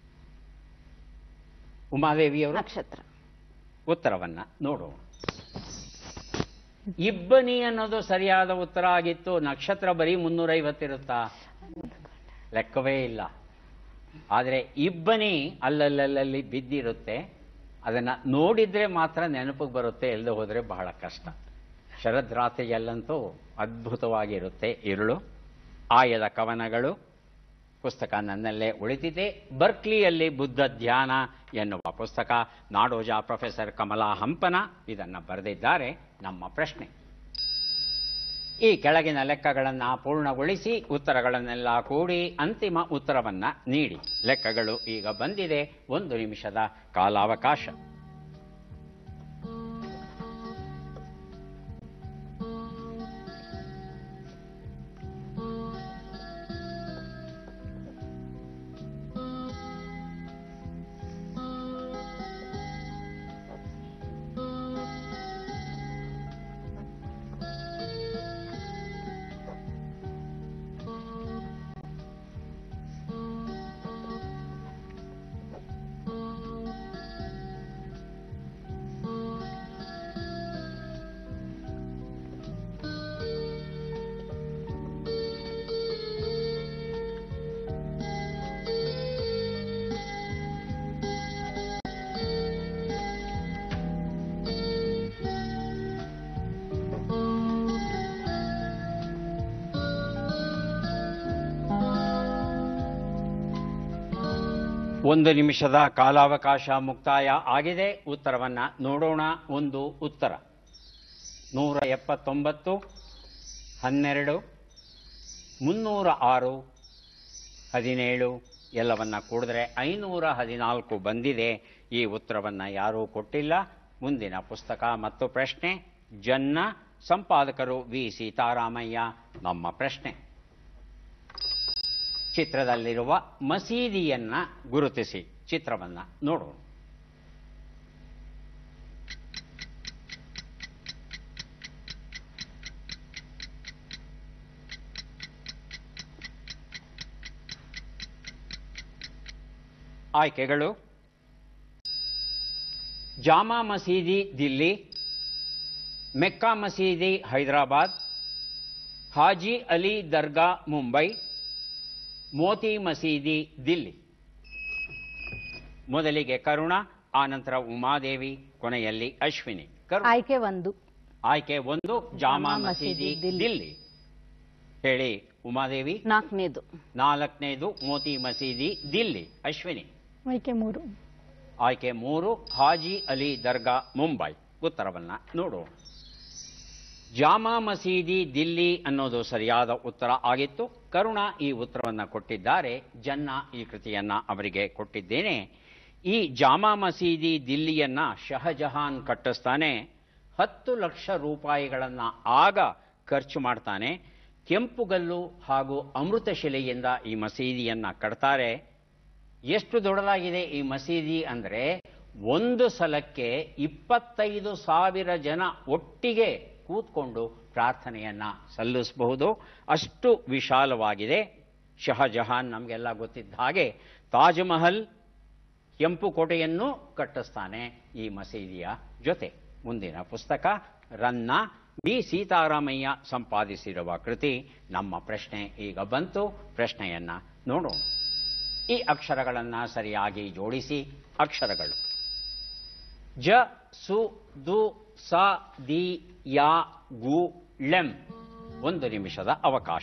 ಉಮಾದೇವಿಯವರು ನಕ್ಷತ್ರ. ಉತ್ತರವನ್ನ ನೋಡೋಣ. ಇಬ್ಬನಿ ಅನ್ನೋದು ಸರಿಯಾದ ಉತ್ತರ ಆಗಿತ್ತು. ನಕ್ಷತ್ರ ಬರೀ 350 ಇರುತ್ತಾ? ಲೆಕ್ಕವೇ ಇಲ್ಲ. ಆದರೆ ಇಬ್ಬನಿ ಅಲ್ಲಲ್ಲಿ ಬಿದ್ದಿರುತ್ತೆ. ಅದನ್ನು ನೋಡಿದ್ರೆ ಮಾತ್ರ ನೆನಪಿಗೆ ಬರುತ್ತೆ, ಇಲ್ಲದೆ ಹೋದರೆ ಬಹಳ ಕಷ್ಟ. ಶರದ್ ರಾತ್ರಿಯಲ್ಲಂತೂ ಅದ್ಭುತವಾಗಿರುತ್ತೆ ಇರುಳು. ಆಯದ ಕವನಗಳು ಪುಸ್ತಕ ನನ್ನಲ್ಲೇ ಉಳಿದಿದೆ. ಬರ್ಕ್ಲಿಯಲ್ಲಿ ಬುದ್ಧ ಧ್ಯಾನ ಎನ್ನುವ ಪುಸ್ತಕ. ನಾಡೋಜ ಪ್ರೊಫೆಸರ್ ಕಮಲಾ ಹಂಪನ ಇದನ್ನು ಬರೆದಿದ್ದಾರೆ. ನಮ್ಮ ಪ್ರಶ್ನೆ: ಈ ಕೆಳಗಿನ ಲೆಕ್ಕಗಳನ್ನು ಪೂರ್ಣಗೊಳಿಸಿ ಉತ್ತರಗಳನ್ನೆಲ್ಲ ಕೂಡಿ ಅಂತಿಮ ಉತ್ತರವನ್ನು ನೀಡಿ. ಲೆಕ್ಕಗಳು ಈಗ ಬಂದಿದೆ. 1 ನಿಮಿಷದ ಕಾಲಾವಕಾಶ. 1 ನಿಮಿಷದ ಕಾಲಾವಕಾಶ ಮುಕ್ತಾಯ ಆಗಿದೆ. ಉತ್ತರವನ್ನ ನೋಡೋಣ. ಒಂದು ಉತ್ತರ 179, 12, 306, 17 ಎಲ್ಲವನ್ನ ಕೂಡಿದ್ರೆ 514 ಬಂದಿದೆ. ಈ ಉತ್ತರವನ್ನ ಯಾರೂ ಕೊಟ್ಟಿಲ್ಲ. ಮುಂದಿನ ಪುಸ್ತಕ ಮತ್ತು ಪ್ರಶ್ನೆ ಜನ್ನ, ಸಂಪಾದಕರು ವಿ ಸೀತಾರಾಮಯ್ಯ. ನಮ್ಮ ಪ್ರಶ್ನೆ, ಚಿತ್ರದಲ್ಲಿರುವ ಮಸೀದಿಯನ್ನ ಗುರುತಿಸಿ. ಚಿತ್ರವನ್ನ ನೋಡೋಣ. ಆಯ್ಕೆಗಳು: ಜಾಮಾ ಮಸೀದಿ ದಿಲ್ಲಿ, ಮೆಕ್ಕಾ ಮಸೀದಿ ಹೈದರಾಬಾದ್, ಹಾಜಿ ಅಲಿ ದರ್ಗಾ ಮುಂಬೈ, ಮೋತಿ ಮಸೀದಿ ದಿಲ್ಲಿ. ಮೊದಲಿಗೆ ಕರುಣ, ಆನಂತರ ಉಮಾದೇವಿ, ಕೊನೆಯಲ್ಲಿ ಅಶ್ವಿನಿ. ಆಯ್ಕೆ 1. ಆಯ್ಕೆ 1 ಜಾಮಾ ಮಸೀದಿ ದಿಲ್ಲಿ. ಹೇಳಿ ಉಮಾದೇವಿ. 4ನೇದು. 4ನೇದು ಮೋತಿ ಮಸೀದಿ ದಿಲ್ಲಿ. ಅಶ್ವಿನಿ. ಆಯ್ಕೆ 3. ಆಯ್ಕೆ 3 ಹಾಜಿ ಅಲಿ ದರ್ಗಾ ಮುಂಬೈ. ಉತ್ತರವನ್ನ ನೋಡೋಣ. ಜಾಮಾ ಮಸೀದಿ ದಿಲ್ಲಿ ಅನ್ನೋದು ಸರಿಯಾದ ಉತ್ತರ ಆಗಿತ್ತು. ಕರುಣ ಈ ಉತ್ತರವನ್ನು ಕೊಟ್ಟಿದ್ದಾರೆ. ಜನ್ನ ಈ ಕೃತಿಯನ್ನ ಅವರಿಗೆ ಕೊಟ್ಟಿದ್ದೇನೆ. ಈ ಜಾಮಾ ಮಸೀದಿ ದಿಲ್ಲಿಯನ್ನ ಶಹಜಹಾನ್ ಕಟ್ಟಿಸ್ತಾನೆ. 10 ಲಕ್ಷ ರೂಪಾಯಿಗಳನ್ನ ಆಗ ಖರ್ಚು ಮಾಡ್ತಾನೆ. ಕೆಂಪುಗಲ್ಲು ಹಾಗೂ ಅಮೃತಶಿಲೆಯಿಂದ ಈ ಮಸೀದಿಯನ್ನ ಕಟ್ತಾರೆ. ಎಷ್ಟು ದೊಡ್ಡದಾಗಿದೆ ಈ ಮಸೀದಿ ಅಂದರೆ, ಒಂದು ಸಲಕ್ಕೆ 25,000 ಜನ ಒಟ್ಟಿಗೆ ಕೂತ್ಕೊಂಡು ಪ್ರಾರ್ಥನೆಯನ್ನ ಸಲ್ಲಿಸಬಹುದು. ಅಷ್ಟು ವಿಶಾಲವಾಗಿದೆ. ಶಹಜಹಾನ್ ನಮಗೆಲ್ಲ ಗೊತ್ತಿದ್ದ ಹಾಗೆ ತಾಜ್ ಮಹಲ್, ಕೆಂಪು ಕೋಟೆಯನ್ನು ಕಟ್ಟಿಸ್ತಾನೆ ಈ ಮಸೀದಿಯ ಜೊತೆ. ಮುಂದಿನ ಪುಸ್ತಕ ರನ್ನ, ವಿ ಸೀತಾರಾಮಯ್ಯ ಸಂಪಾದಿಸಿರುವ ಕೃತಿ. ನಮ್ಮ ಪ್ರಶ್ನೆ ಈಗ ಬಂತು. ಪ್ರಶ್ನೆಯನ್ನ ನೋಡೋಣ. ಈ ಅಕ್ಷರಗಳನ್ನು ಸರಿಯಾಗಿ ಜೋಡಿಸಿ. ಅಕ್ಷರಗಳು ಜ, ಸು, ದು, ಸ, ದಿ, ಯಾ, ಗು, ಳೆಂ. 1 ನಿಮಿಷದ ಅವಕಾಶ.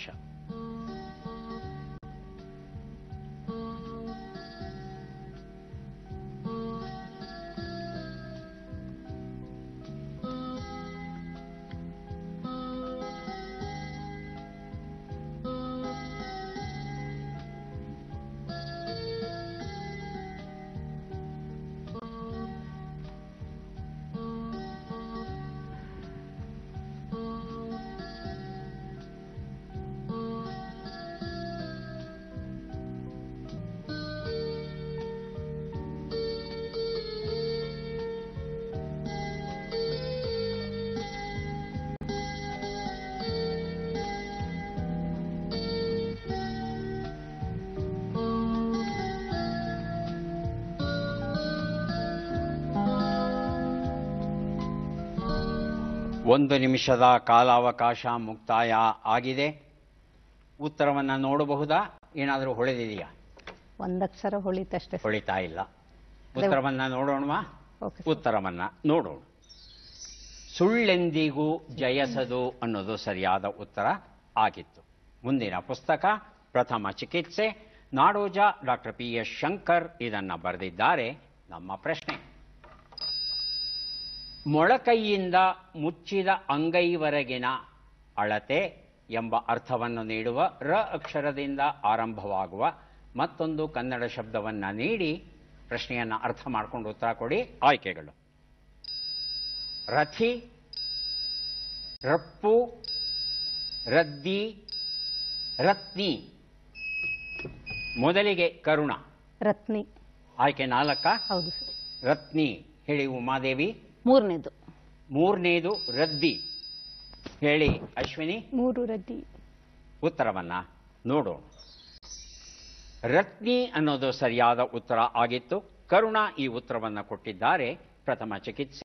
ಒಂದು ನಿಮಿಷದ ಕಾಲಾವಕಾಶ ಮುಕ್ತಾಯ ಆಗಿದೆ. ಉತ್ತರವನ್ನು ನೋಡಬಹುದಾ? ಏನಾದರೂ ಹೊಳೆದಿದೆಯಾ? ಒಂದಕ್ಷರ ಹೊಳಿತಷ್ಟೇ. ಹೊಳಿತಾ ಇಲ್ಲ. ಉತ್ತರವನ್ನ ನೋಡೋಣವಾ? ಉತ್ತರವನ್ನ ನೋಡೋಣ. ಸುಳ್ಳೆಂದಿಗೂ ಜಯಸದು ಅನ್ನೋದು ಸರಿಯಾದ ಉತ್ತರ ಆಗಿತ್ತು. ಮುಂದಿನ ಪುಸ್ತಕ ಪ್ರಥಮ ಚಿಕಿತ್ಸೆ, ನಾಡೋಜ ಡಾಕ್ಟರ್ PS ಶಂಕರ್ ಇದನ್ನ ಬರೆದಿದ್ದಾರೆ. ನಮ್ಮ ಪ್ರಶ್ನೆ, ಮೊಳಕೈಯಿಂದ ಮುಚ್ಚಿದ ಅಂಗೈವರೆಗಿನ ಅಳತೆ ಎಂಬ ಅರ್ಥವನ್ನು ನೀಡುವ ರ ಅಕ್ಷರದಿಂದ ಆರಂಭವಾಗುವ ಮತ್ತೊಂದು ಕನ್ನಡ ಶಬ್ದವನ್ನ ನೀಡಿ ಪ್ರಶ್ನೆಯನ್ನು ಅರ್ಥ ಮಾಡಿಕೊಂಡು ಉತ್ತರ ಕೊಡಿ. ಆಯ್ಕೆಗಳು: ರಥಿ, ರಪ್ಪು, ರದ್ದಿ, ರತ್ನಿ. ಮೊದಲಿಗೆ ಕರುಣ. ರತ್ನಿ. ಆಯ್ಕೆ 4. ಹೌದು ಸರ್. ರತ್ನಿ. ಹೇಳಿ ಉಮಾದೇವಿ. 3ನೇದು. 3ನೇದು ರದ್ದಿ. ಹೇಳಿ ಅಶ್ವಿನಿ. 3 ರದ್ದಿ. ಉತ್ತರವನ್ನ ನೋಡೋಣ. ರತ್ನಿ ಅನ್ನೋದು ಸರಿಯಾದ ಉತ್ತರ ಆಗಿತ್ತು. ಕರುಣ ಈ ಉತ್ತರವನ್ನು ಕೊಟ್ಟಿದ್ದಾರೆ. ಪ್ರಥಮ ಚಿಕಿತ್ಸೆ,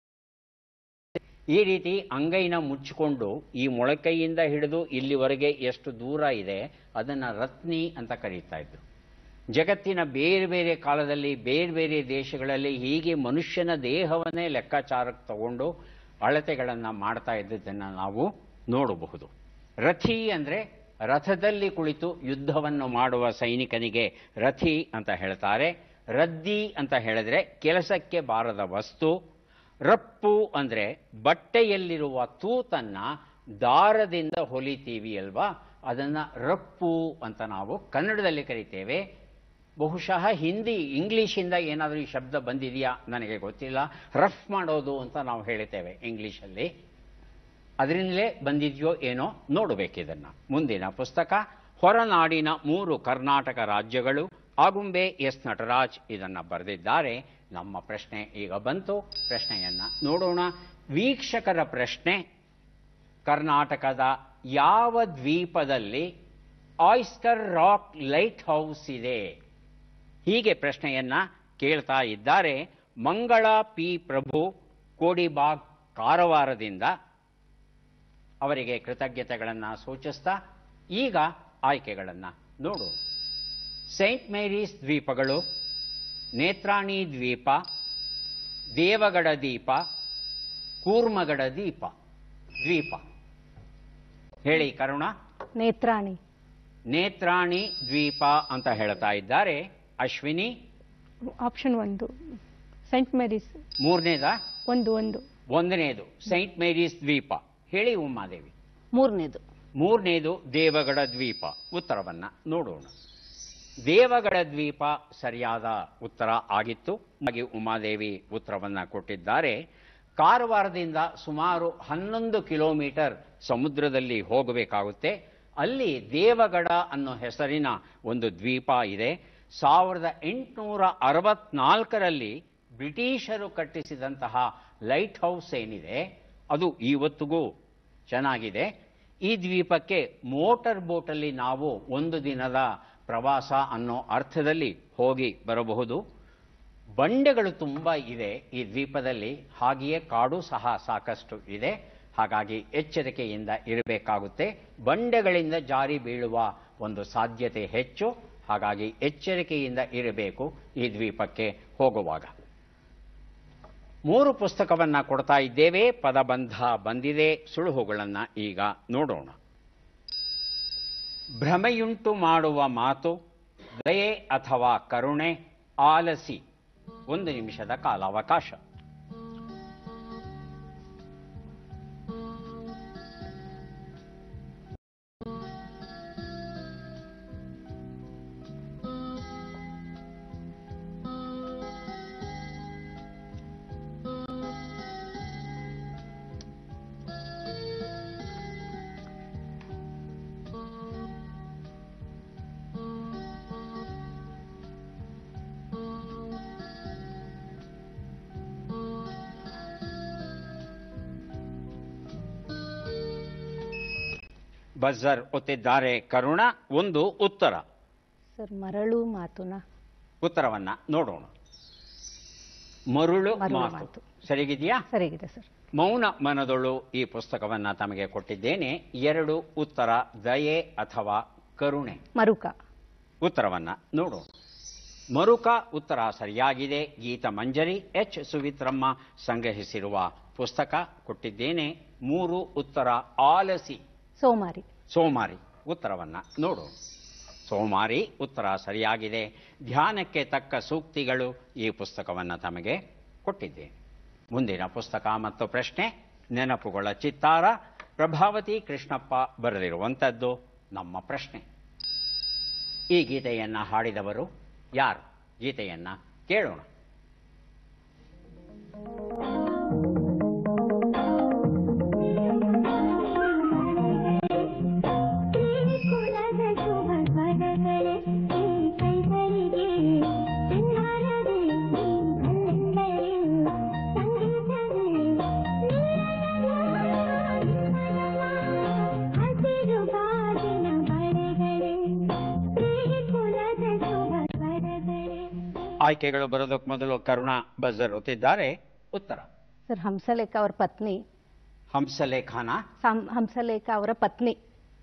ಈ ರೀತಿ ಅಂಗೈನ ಮುಚ್ಚಿಕೊಂಡು ಈ ಮೊಳಕೈಯಿಂದ ಹಿಡಿದು ಇಲ್ಲಿವರೆಗೆ ಎಷ್ಟು ದೂರ ಇದೆ ಅದನ್ನು ರತ್ನಿ ಅಂತ ಕರೀತಾ ಇದ್ರು. ಜಗತ್ತಿನ ಬೇರೆ ಬೇರೆ ಕಾಲದಲ್ಲಿ ಬೇರೆ ಬೇರೆ ದೇಶಗಳಲ್ಲಿ ಹೀಗೆ ಮನುಷ್ಯನ ದೇಹವನ್ನೇ ಲೆಕ್ಕಾಚಾರಕ್ಕೆ ತಗೊಂಡು ಅಳತೆಗಳನ್ನು ಮಾಡ್ತಾ ಇದ್ದದ್ದನ್ನು ನಾವು ನೋಡಬಹುದು. ರಥಿ ಅಂದರೆ ರಥದಲ್ಲಿ ಕುಳಿತು ಯುದ್ಧವನ್ನು ಮಾಡುವ ಸೈನಿಕನಿಗೆ ರಥಿ ಅಂತ ಹೇಳ್ತಾರೆ. ರದ್ದಿ ಅಂತ ಹೇಳಿದ್ರೆ ಕೆಲಸಕ್ಕೆ ಬಾರದ ವಸ್ತು. ರಪ್ಪು ಅಂದರೆ ಬಟ್ಟೆಯಲ್ಲಿರುವ ತೂತನ್ನ ದಾರದಿಂದ ಹೊಲಿತೀವಿ ಅಲ್ವಾ, ಅದನ್ನು ರಪ್ಪು ಅಂತ ನಾವು ಕನ್ನಡದಲ್ಲಿ ಕರಿತೇವೆ. ಬಹುಶಃ ಹಿಂದಿ ಇಂಗ್ಲೀಷಿಂದ ಏನಾದರೂ ಈ ಶಬ್ದ ಬಂದಿದೆಯಾ ನನಗೆ ಗೊತ್ತಿಲ್ಲ. ರಫ್ ಮಾಡೋದು ಅಂತ ನಾವು ಹೇಳ್ತೇವೆ ಇಂಗ್ಲೀಷಲ್ಲಿ, ಅದರಿಂದಲೇ ಬಂದಿದೆಯೋ ಏನೋ ನೋಡಬೇಕಿದನ್ನು. ಮುಂದಿನ ಪುಸ್ತಕ ಹೊರನಾಡಿನ 3 ಕರ್ನಾಟಕ ರಾಜ್ಯಗಳು. ಆಗುಂಬೆ ಎಸ್ ನಟರಾಜ್ ಇದನ್ನು ಬರೆದಿದ್ದಾರೆ. ನಮ್ಮ ಪ್ರಶ್ನೆ ಈಗ ಬಂತು, ಪ್ರಶ್ನೆಯನ್ನು ನೋಡೋಣ. ವೀಕ್ಷಕರ ಪ್ರಶ್ನೆ: ಕರ್ನಾಟಕದ ಯಾವ ದ್ವೀಪದಲ್ಲಿ ಆಯಿಸ್ಟರ್ ರಾಕ್ ಲೈಟ್ ಹೌಸ್ ಇದೆ? ಹೀಗೆ ಪ್ರಶ್ನೆಯನ್ನ ಕೇಳ್ತಾ ಇದ್ದಾರೆ ಮಂಗಳ ಪಿ ಪ್ರಭು, ಕೋಡಿಬಾಗ್, ಕಾರವಾರದಿಂದ. ಅವರಿಗೆ ಕೃತಜ್ಞತೆಗಳನ್ನು ಸೂಚಿಸ್ತಾ ಈಗ ಆಯ್ಕೆಗಳನ್ನು ನೋಡು. ಸೈಂಟ್ ಮೇರೀಸ್ ದ್ವೀಪಗಳು, ನೇತ್ರಾಣಿ ದ್ವೀಪ, ದೇವಗಡ ದ್ವೀಪ, ಕೂರ್ಮಗಡ ದ್ವೀಪ. ಹೇಳಿ ಕರುಣ. ನೇತ್ರಾಣಿ. ನೇತ್ರಾಣಿ ದ್ವೀಪ ಅಂತ ಹೇಳ್ತಾ ಇದ್ದಾರೆ. ಅಶ್ವಿನಿ. Option 1 Saint Mary's. ಮೂರನೇದಾ? ಒಂದನೇದು ಸೈಂಟ್ ಮೇರೀಸ್ ದ್ವೀಪ. ಹೇಳಿ ಉಮಾದೇವಿ. ಮೂರನೇದು ದೇವಗಡ ದ್ವೀಪ. ಉತ್ತರವನ್ನ ನೋಡೋಣ. ದೇವಗಡ ದ್ವೀಪ ಸರಿಯಾದ ಉತ್ತರ ಆಗಿತ್ತು. ಹಾಗೆ ಉಮಾದೇವಿ ಉತ್ತರವನ್ನ ಕೊಟ್ಟಿದ್ದಾರೆ. ಕಾರವಾರದಿಂದ ಸುಮಾರು 11 ಕಿಲೋಮೀಟರ್ ಸಮುದ್ರದಲ್ಲಿ ಹೋಗಬೇಕಾಗುತ್ತೆ. ಅಲ್ಲಿ ದೇವಗಡ ಅನ್ನೋ ಹೆಸರಿನ ಒಂದು ದ್ವೀಪ ಇದೆ. 1864ರಲ್ಲಿ ಬ್ರಿಟಿಷರು ಕಟ್ಟಿಸಿದಂತಹ ಲೈಟ್ ಹೌಸ್ ಏನಿದೆ ಅದು ಇವತ್ತಿಗೂ ಚೆನ್ನಾಗಿದೆ. ಈ ದ್ವೀಪಕ್ಕೆ ಮೋಟರ್ ಬೋಟಲ್ಲಿ ನಾವು ಒಂದು ದಿನದ ಪ್ರವಾಸ ಅನ್ನೋ ಅರ್ಥದಲ್ಲಿ ಹೋಗಿ ಬರಬಹುದು. ಬಂಡೆಗಳು ತುಂಬ ಇದೆ ಈ ದ್ವೀಪದಲ್ಲಿ, ಹಾಗೆಯೇ ಕಾಡು ಸಹ ಸಾಕಷ್ಟು ಇದೆ. ಹಾಗಾಗಿ ಎಚ್ಚರಿಕೆಯಿಂದ ಇರಬೇಕಾಗುತ್ತೆ. ಬಂಡೆಗಳಿಂದ ಜಾರಿ ಬೀಳುವ ಒಂದು ಸಾಧ್ಯತೆ ಹೆಚ್ಚು. ಹಾಗಾಗಿ ಎಚ್ಚರಿಕೆಯಿಂದ ಇರಬೇಕು ಈ ದ್ವೀಪಕ್ಕೆ ಹೋಗುವಾಗ. 3 ಪುಸ್ತಕವನ್ನ ಕೊಡ್ತಾ ಇದ್ದೇವೆ. ಪದಬಂಧ ಬಂದಿದೆ. ಸುಳುಹುಗಳನ್ನು ಈಗ ನೋಡೋಣ. ಭ್ರಮೆಯುಂಟು ಮಾಡುವ ಮಾತು, ದಯೆ ಅಥವಾ ಕರುಣೆ, ಆಲಸಿ. 1 ನಿಮಿಷದ ಕಾಲಾವಕಾಶ. ಬಜರ್ ಒತ್ತಿದ್ದಾರೆ ಕರುಣ. 1 ಉತ್ತರ. ಸರ್ ಮರಳು ಮಾತುನ. ಉತ್ತರವನ್ನ ನೋಡೋಣ. ಮರುಳು ಮಾತು ಸರಿಗಿದೆಯಾ? ಸರಿಗಿದೆ ಸರ್. ಮೌನ ಮನದೊಳು ಈ ಪುಸ್ತಕವನ್ನ ತಮಗೆ ಕೊಟ್ಟಿದ್ದೇನೆ. 2 ಉತ್ತರ. ದಯೆ ಅಥವಾ ಕರುಣೆ. ಮರುಕ. ಉತ್ತರವನ್ನ ನೋಡೋಣ. ಮರುಕ ಉತ್ತರ ಸರಿಯಾಗಿದೆ. ಗೀತ ಮಂಜರಿ ಎಚ್ ಸುವಿತ್ರಮ್ಮ ಸಂಗ್ರಹಿಸಿರುವ ಪುಸ್ತಕ ಕೊಟ್ಟಿದ್ದೇನೆ. 3 ಉತ್ತರ. ಆಲಸಿ. ಸೋಮಾರಿ. ಉತ್ತರವನ್ನ ನೋಡು. ಸೋಮಾರಿ ಉತ್ತರ ಸರಿಯಾಗಿದೆ. ಧ್ಯಾನಕ್ಕೆ ತಕ್ಕ ಸೂಕ್ತಿಗಳು ಈ ಪುಸ್ತಕವನ್ನು ತಮಗೆ ಕೊಟ್ಟಿದ್ದೇನೆ. ಮುಂದಿನ ಪುಸ್ತಕ ಮತ್ತು ಪ್ರಶ್ನೆ ನೆನಪುಗಳ ಚಿತ್ತಾರ. ಪ್ರಭಾವತಿ ಕೃಷ್ಣಪ್ಪ ಬರೆದಿರುವಂಥದ್ದು ನಮ್ಮ ಪ್ರಶ್ನೆ. ಈ ಗೀತೆಯನ್ನ ಹಾಡಿದವರು ಯಾರು? ಗೀತೆಯನ್ನ ಕೇಳೋಣ. ಆಯ್ಕೆಗಳು ಬರೋದಕ್ಕೆ ಮೊದಲು ಕರುಣಾ ಬಜರ್ ಒತ್ತಿದ್ದಾರೆ. ಉತ್ತರ ಸರ್ ಹಂಸಲೇಖ ಅವರ ಪತ್ನಿ. ಹಂಸಲೇಖನ? ಹಂಸಲೇಖ ಅವರ ಪತ್ನಿ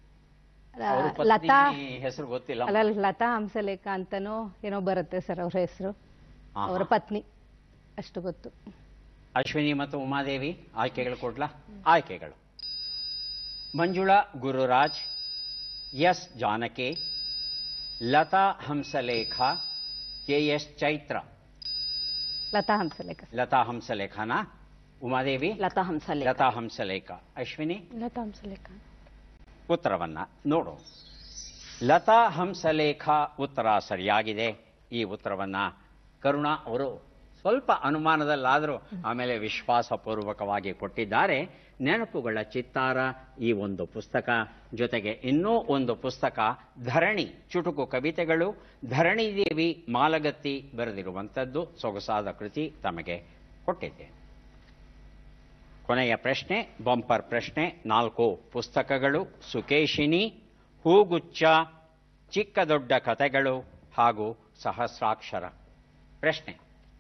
ಲತಾ. ಹೆಸರು ಗೊತ್ತಿಲ್ಲ. ಅಲ್ಲ, ಲತಾ ಹಂಸಲೇಖ ಅಂತನೋ ಏನೋ ಬರುತ್ತೆ ಸರ್ ಅವ್ರ ಹೆಸರು. ಅವರ ಪತ್ನಿ ಅಷ್ಟು ಗೊತ್ತು. ಅಶ್ವಿನಿ ಮತ್ತು ಉಮಾದೇವಿ ಆಯ್ಕೆಗಳು ಕೊಡ್ಲಾ? ಆಯ್ಕೆಗಳು: ಮಂಜುಳಾ ಗುರುರಾಜ್, ಎಸ್ ಜಾನಕಿ, ಲತಾ ಹಂಸಲೇಖ, ಕೆ.ಎಸ್. ಚೈತ್ರ. ಲತಾ ಹಂಸಲೇಖ. ಲತಾ ಹಂಸಲೇಖನ. ಉಮಾದೇವಿ? ಲತಾ ಹಂಸಲೇಖ. ಲತಾ ಹಂಸಲೇಖ. ಅಶ್ವಿನಿ? ಲತಾ ಹಂಸಲೇಖ. ಉತ್ತರವನ್ನ ನೋಡು. ಲತಾ ಹಂಸಲೇಖ ಉತ್ತರ ಸರಿಯಾಗಿದೆ. ಈ ಉತ್ತರವನ್ನ ಕರುಣಾ ಅವರು ಸ್ವಲ್ಪ ಅನುಮಾನದಲ್ಲಾದರೂ ಆಮೇಲೆ ವಿಶ್ವಾಸಪೂರ್ವಕವಾಗಿ ಕೊಟ್ಟಿದ್ದಾರೆ. ನೆನಪುಗಳ ಚಿತ್ತಾರ ಈ ಒಂದು ಪುಸ್ತಕ, ಜೊತೆಗೆ ಇನ್ನೂ ಒಂದು ಪುಸ್ತಕ ಧರಣಿ ಚುಟುಕು ಕವಿತೆಗಳು, ಧರಣಿ ದೇವಿ ಮಾಲಗತ್ತಿ ಬರೆದಿರುವಂಥದ್ದು ಸೊಗಸಾದ ಕೃತಿ ತಮಗೆ ಕೊಟ್ಟಿದ್ದೇನೆ. ಕೊನೆಯ ಪ್ರಶ್ನೆ, ಬಂಪರ್ ಪ್ರಶ್ನೆ. 4 ಪುಸ್ತಕಗಳು: ಸುಕೇಶಿನಿ, ಹೂಗುಚ್ಛ, ಚಿಕ್ಕ ದೊಡ್ಡ ಕಥೆಗಳು ಹಾಗೂ ಸಹಸ್ರಾಕ್ಷರ. ಪ್ರಶ್ನೆ: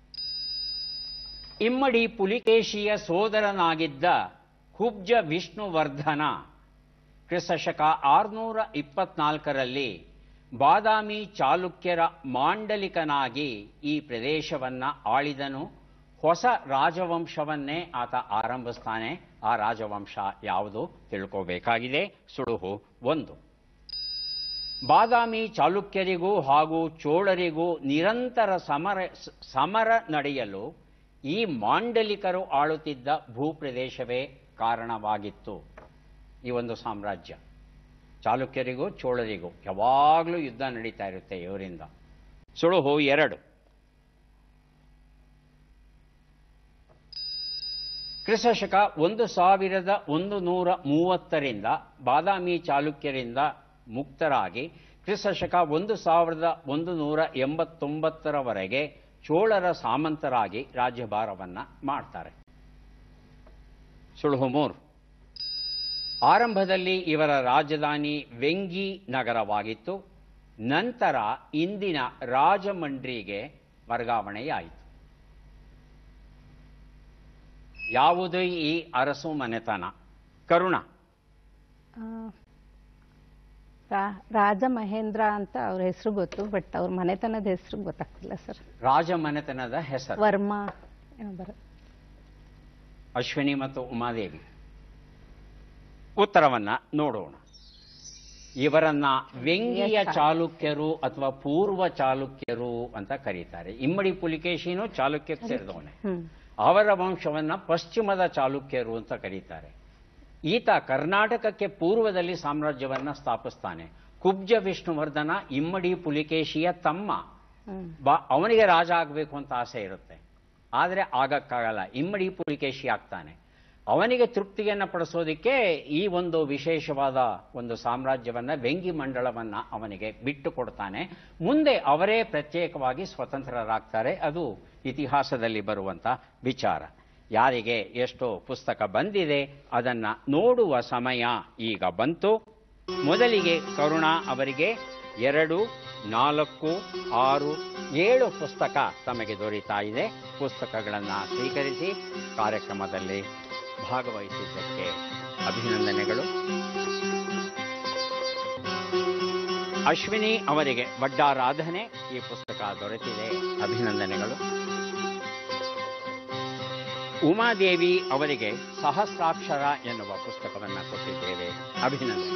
ಇಮ್ಮಡಿ ಪುಲಿಕೇಶಿಯ ಸೋದರನಾಗಿದ್ದ ಕುಬ್ಜ ವಿಷ್ಣುವರ್ಧನ ಕ್ರಿಸ್ತಶಕ 624ರಲ್ಲಿ ಬಾದಾಮಿ ಚಾಲುಕ್ಯರ ಮಾಂಡಲಿಕನಾಗಿ ಈ ಪ್ರದೇಶವನ್ನ ಆಳಿದನು. ಹೊಸ ರಾಜವಂಶವನ್ನೇ ಆತ ಆರಂಭಿಸ್ತಾನೆ. ಆ ರಾಜವಂಶ ಯಾವುದು ತಿಳ್ಕೋಬೇಕಾಗಿದೆ. ಸುಳುಹು 1. ಬಾದಾಮಿ ಚಾಲುಕ್ಯರಿಗೂ ಹಾಗೂ ಚೋಳರಿಗೂ ನಿರಂತರ ಸಮರ ನಡೆಯಲು ಈ ಮಾಂಡಲಿಕರು ಆಳುತ್ತಿದ್ದ ಭೂಪ್ರದೇಶವೇ ಕಾರಣವಾಗಿತ್ತು. ಈ ಒಂದು ಸಾಮ್ರಾಜ್ಯ, ಚಾಲುಕ್ಯರಿಗೂ ಚೋಳರಿಗೂ ಯಾವಾಗಲೂ ಯುದ್ಧ ನಡೀತಾ ಇರುತ್ತೆ ಇವರಿಂದ. ಸುಳುಹು 2. ಕ್ರಿಸ್ತಶಕ 1130ರಿಂದ ಬಾದಾಮಿ ಚಾಲುಕ್ಯರಿಂದ ಮುಕ್ತರಾಗಿ ಕ್ರಿಸ್ತಶಕ 1189ರವರೆಗೆ ಚೋಳರ ಸಾಮಂತರಾಗಿ ರಾಜ್ಯಭಾರವನ್ನ ಮಾಡ್ತಾರೆ. ಸುಳುಹು 3. ಆರಂಭದಲ್ಲಿ ಇವರ ರಾಜಧಾನಿ ವೆಂಗಿ ನಗರವಾಗಿತ್ತು. ನಂತರ ಇಂದಿನ ರಾಜಮಂಡ್ರಿಗೆ ವರ್ಗಾವಣೆಯಾಯಿತು. ಯಾವುದು ಈ ಅರಸು ಮನೆತನ? ಕರುಣ? ರಾಜ ಮಹೇಂದ್ರ ಅಂತ ಅವ್ರ ಹೆಸರು ಗೊತ್ತು, ಬಟ್ ಅವ್ರ ಮನೆತನದ ಹೆಸರು ಗೊತ್ತಾಗ್ತಿಲ್ಲ ಸರ್. ರಾಜ ಮನೆತನದ ಹೆಸರು ವರ್ಮಾ ಏನೋ ಬರುತ್ತೆ. ಅಶ್ವಿನಿ ಮತ್ತು ಉಮಾದೇವಿ, ಉತ್ತರವನ್ನ ನೋಡೋಣ. ಇವರನ್ನ ವ್ಯಂಗ್ಯ ಚಾಲುಕ್ಯರು ಅಥವಾ ಪೂರ್ವ ಚಾಲುಕ್ಯರು ಅಂತ ಕರೀತಾರೆ. ಇಮ್ಮಡಿ ಪುಲಿಕೇಶಿನೂ ಚಾಲುಕ್ಯಕ್ಕೆ ಸೇರಿದವನೇ. ಅವರ ವಂಶವನ್ನ ಪಶ್ಚಿಮದ ಚಾಲುಕ್ಯರು ಅಂತ ಕರೀತಾರೆ. ಈತ ಕರ್ನಾಟಕಕ್ಕೆ ಪೂರ್ವದಲ್ಲಿ ಸಾಮ್ರಾಜ್ಯವನ್ನ ಸ್ಥಾಪಿಸ್ತಾನೆ. ಕುಬ್ಜ ವಿಷ್ಣುವರ್ಧನ ಇಮ್ಮಡಿ ಪುಲಿಕೇಶಿಯ ತಮ್ಮ. ಅವನಿಗೆ ರಾಜ ಆಗಬೇಕು ಅಂತ ಆಸೆ ಇರುತ್ತೆ, ಆದರೆ ಆಗಕ್ಕಾಗಲ್ಲ. ಇಮ್ಮಡಿ ಪುಲಿಕೇಶಿ ಆಗ್ತಾನೆ. ಅವನಿಗೆ ತೃಪ್ತಿಯನ್ನು ಪಡಿಸೋದಿಕ್ಕೆ ಈ ಒಂದು ವಿಶೇಷವಾದ ಒಂದು ಸಾಮ್ರಾಜ್ಯವನ್ನ, ವೆಂಗಿ ಮಂಡಳವನ್ನ ಅವನಿಗೆ ಬಿಟ್ಟು ಕೊಡ್ತಾನೆ. ಮುಂದೆ ಅವರೇ ಪ್ರತ್ಯೇಕವಾಗಿ ಸ್ವತಂತ್ರರಾಗ್ತಾರೆ. ಅದು ಇತಿಹಾಸದಲ್ಲಿ ಬರುವಂತ ವಿಚಾರ. ಯಾರಿಗೆ ಎಷ್ಟೋ ಪುಸ್ತಕ ಬಂದಿದೆ ಅದನ್ನ ನೋಡುವ ಸಮಯ ಈಗ ಬಂತು. ಮೊದಲಿಗೆ ಕರುಣಾ ಅವರಿಗೆ 2, 4, 6, 7 ಪುಸ್ತಕ ತಮಗೆ ದೊರೀತಾ ಇದೆ. ಪುಸ್ತಕಗಳನ್ನು ಸ್ವೀಕರಿಸಿ ಕಾರ್ಯಕ್ರಮದಲ್ಲಿ ಭಾಗವಹಿಸಿದ್ದಕ್ಕೆ ಅಭಿನಂದನೆಗಳು. ಅಶ್ವಿನಿ ಅವರಿಗೆ ವಡ್ಡಾರಾಧನೆ, ಈ ಪುಸ್ತಕ ದೊರೆತಿದೆ, ಅಭಿನಂದನೆಗಳು. ಉಮಾದೇವಿ ಅವರಿಗೆ ಸಹಸ್ರಾಕ್ಷರ ಎನ್ನುವ ಪುಸ್ತಕವನ್ನು ಕೊಟ್ಟಿದ್ದೇವೆ, ಅಭಿನಂದನೆ.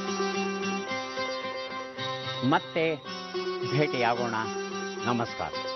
ಮತ್ತೆ ಭೇಟಿಯಾಗೋಣ. ನಮಸ್ಕಾರ.